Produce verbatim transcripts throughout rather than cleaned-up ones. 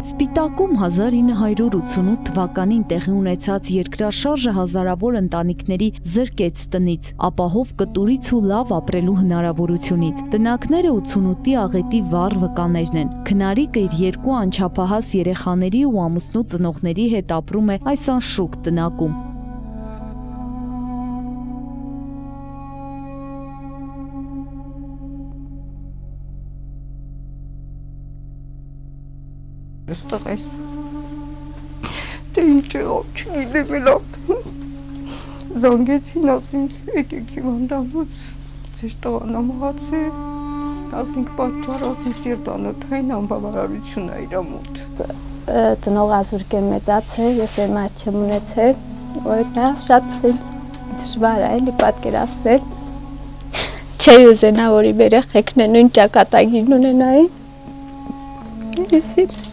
Սպիտակում հազար ինը հարյուր ութսունութ թվականին տեղի ունեցած երկրաշարժը հազարավոր ընտանիքների զրկեց տնից, ապահով կտուրից ու լավ ապրելու հնարավորությունից։ Տնակները ութսունութի աղետի վառ վկաներն են։ Քնարիկը իր երկու անչափահաս երեխաների ու ամուսնու ծնողների հետ ապրում է այս անշուք տնակում։ Այստեղ այս դե ինչ եղավ չգիտեմ էլ արդեն զանգեցին ասին եկեք հիվանդանոց ձեր տղան ա մահացել ասինք պատճառ ասին սիրտանոթային անբավարարություն ա իրա մոտ ծնողը ազուրկեն մեծացել ես եմ այդ չեմ ունեցել որ նա շատ դժվար ա էլի պատկերացնել չէի ուզենա որ իմ երեխեքն նույն ճակատագիրն ունենային Եսի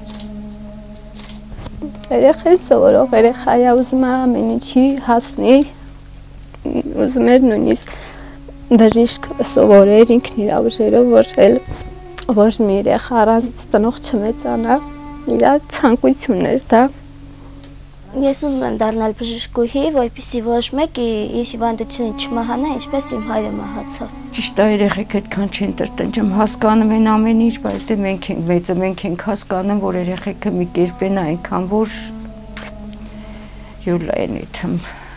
Երեխեն սովորող երեխա է ուզում է ամեն ինչի հասնի ուզում էր նույնիսկ բժիշկ սովորեր ինքն իր ուժերով որ էլ ոչ մի երեխա առանց ծնող չմեծանա իր ցանկությունն էր դա Ես ուզում եմ դառնալ բժշկուհի, որպեսզի ոչ մեկի իր հիվանդությունը չմահանա, ինչպես իմ հայրը մահացավ։ Ճիշտ է, երեխեք այդքան չեն տրտնջում, հասկանում են ամեն ինչ, բայց դե մենք ենք մեծը, մենք ենք հասկանում, որ երեխեքը մի կերպ են այնքան, որ յուլա են իթում։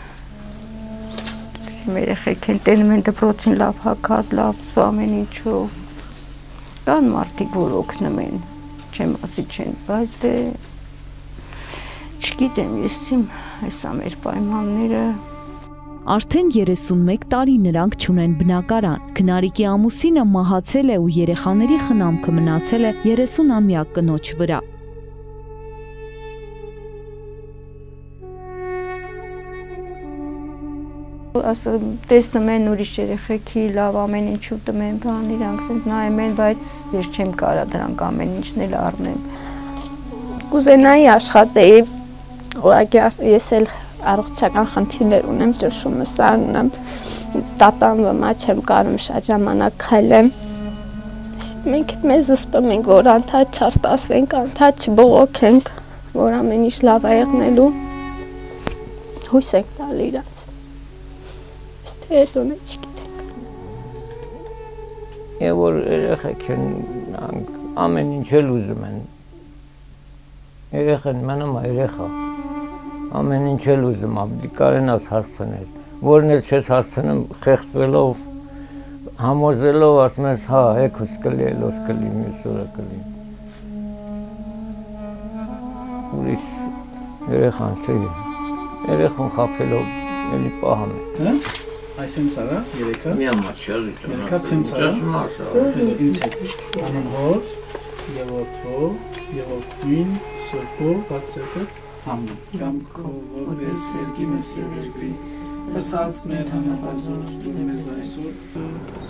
Իմ երեխեք են տենում են դպրոցին լավ հագած, լավ ամեն ինչով։ Կան մարդիկ, որ օգնում են, չեմ ասի չեն, բայց դե Չգիտեմ, ես իմ այս ամեր պայմանները Արդեն երեսունմեկ տարի նրանք չունեն բնակարան։ Քնարիկի ամուսինը մահացել է ու երեխաների խնամքը մնացել է երեսունամյա կնոջ վրա։ Ասում տեսնում են ուրիշ երեխեքի լավ ամեն ինչու տում են բան, իրանք սենց նայում են, բայց ես չեմ կարա դրանք ամեն ինչն էլ առնեմ։ Կուզենայի աշխատեի Ուղղակի ես էլ առողջական խնդիրներ ունեմ, ճնշումս ունեմ, տատան վմա չեմ կարում շատ ժամանակ քայլեմ։ Մենք մեր զսպում ենք, որ անդադ չարտասվենք, անդադ չբողոքենք, որ ամեն ինչ լավ է եղնելու։ Հույս ենք տալ իրանց։ Իսկ թե հետո մենք չգիտենք։ Եվ որ երեխեք են ամեն ինչ էլ ուզում են։ Երեխան մնում է երեխա։ Ամեն ինչ էլ ուզում ապդի կարենաս հասցնել, որն էլ չես հասցնում խեղծվելով, համոզելով ասում ես հա, եքուս կլի, էլոր կլի, մյուս օրը կլի։ Ուրիշ երեխան չի, երեխան խապելով էլի պահամ է։ Այս ինձ արա, երեքա։ Մի ամատ չարի ճանա։ Երեքա ցենց արա։ Ինձ հետ։ Անան հոր, եւ օթո, եւ օթին, սոկո, բացետը։ Համն կամ քո որպես վերքի մեսերերգի հսած մեր հանապազոր դու մեզ այսօր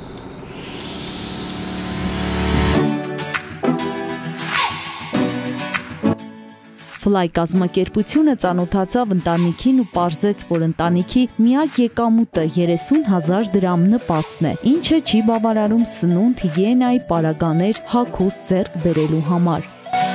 Ֆլայ կազմակերպությունը ծանոթացավ ընտանիքին ու պարզեց, որ ընտանիքի միակ եկամուտը երեսուն հազար դրամ նպաստն է, ինչը չի բավարարում սնունդ, հիգիենայի պարագաներ հագուստ ձեռք բերելու համար։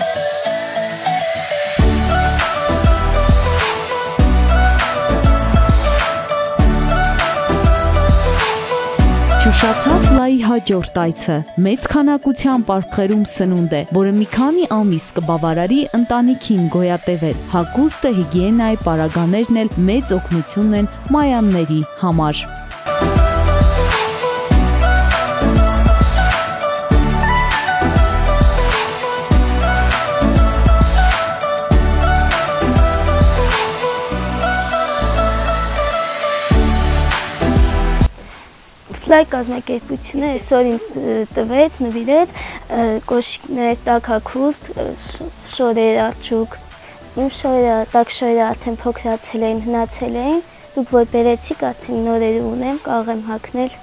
Չուշացավ Ֆլայի հաջորդ այցը, մեծ քանակությամբ պարտքերում սնունդ է, որը մի քանի ամիս կբավարարի ընտանիքին գոյատևել, հագուստը, հիգիենայի պարագաներն էլ մեծ օգնություն են մայանների համար։ Ֆլայ կազմակերպությունը այսօր ինձ տվեց, նվիրեց կոշիկներ, տաք հագուստ, շորեր, արջուկ։ Իմ շորերը, տաք շորերը արդեն փոքրացել էին, հնացել էին, դուք որ բերեցիք արդեն նորերը ունեմ, կարող եմ հագնել։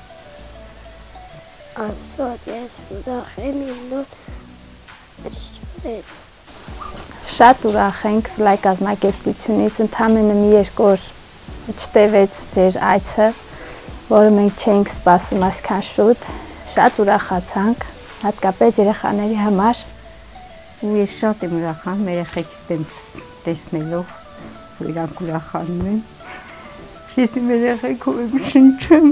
Այսօր ես ուրախ եմ իմ նոր շորերը։ Շատ ուրախ ենք Ֆլայ կազմակերպությունից, ընդամենը մի երկու օր չտևեց ձեր այցը, որը մենք չենք սպասում այսքան շուտ, շատ ուրախացանք, հատկապես երեխաների համար։ ու ես շատ եմ ուրախանում երեխեքիս տենց տեսնելով, որ իրանք ուրախանում են։ Ես իմ երեխեքով եմ շնչում։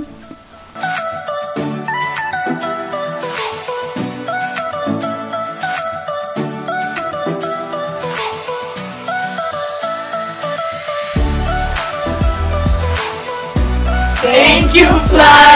Thank you, Fly!